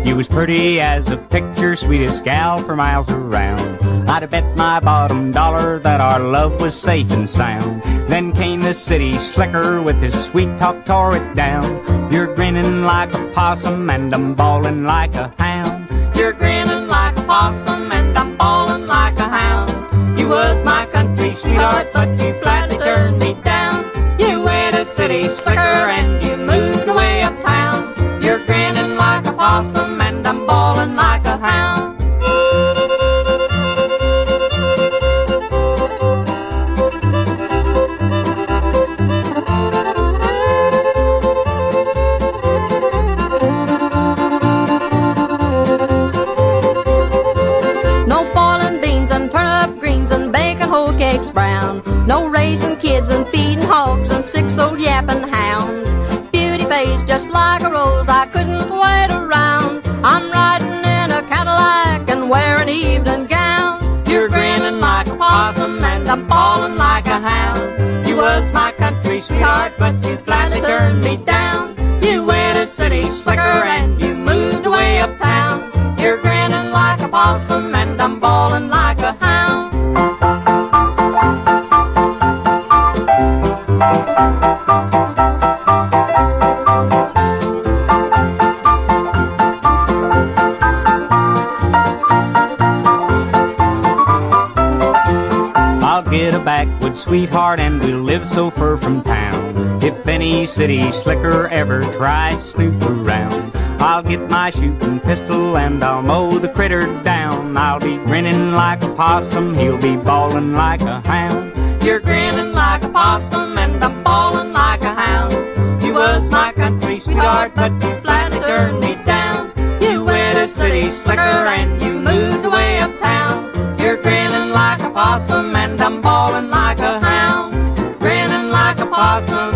You was pretty as a picture, sweetest gal for miles around. I'd have bet my bottom dollar that our love was safe and sound. Then came the city slicker with his sweet talk, tore it down. You're grinning like a possum and I'm bawling like a hound. You're grinning like a possum and I'm bawling like a hound. You was my country sweetheart, but you flatly turned me down. You went a city slicker and you moved away uptown. You're grinning like a possum and I'm bawling like a hound. No boiling beans and turnip greens and baking whole cakes brown. No raising kids and feeding hogs and 6 old yapping hounds. Beauty face just like a rose, I couldn't wait around. I'm riding in a Cadillac and wearing evening gowns. You're grinning like a possum and I'm bawling like a hound. You was my country sweetheart, but you flatly turned me down. You went a city slicker and you moved away uptown. You're grinning like a possum and I'm bawling like a hound. I'll get a backwoods sweetheart and we'll live so far from town. If any city slicker ever tries to snoop around, I'll get my shooting pistol and I'll mow the critter down. I'll be grinning like a possum, he'll be bawling like a hound. You're grinning like a possum and I'm bawling like a hound. You was my country sweetheart, but you flatly turned me down. You went a city slicker and you moved away uptown. You're grinning like a possum and I'm bawling like a hound. Grinning like a possum